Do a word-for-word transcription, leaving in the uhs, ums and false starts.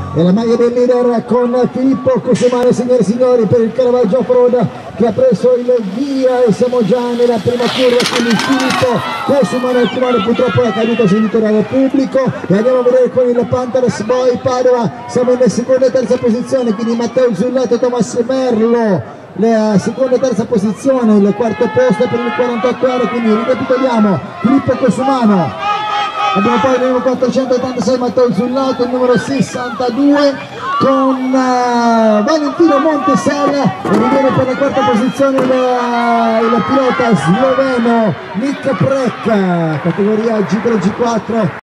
e la maglia del leader con Filippo Cosumano, signore e signori, per il Caravaggio Froda che ha preso il via, e siamo già nella prima curva, quindi Filippo Cosumano, il timone purtroppo è caduto sentito dal pubblico, e andiamo a vedere con il Panthers Boy Padova, siamo in seconda e terza posizione, quindi Matteo Zullato e Thomas Merlo la seconda e terza posizione, il quarto posto per il quarantotto ore, quindi ricapitoliamo: Filippo Cosumano, abbiamo poi il numero quattrocentottantasei Matteo Zullato, il numero sessantadue con uh, Valentino Montesella, e riviene per la quarta posizione il, il pilota sloveno Nick Prek, categoria G tre G quattro.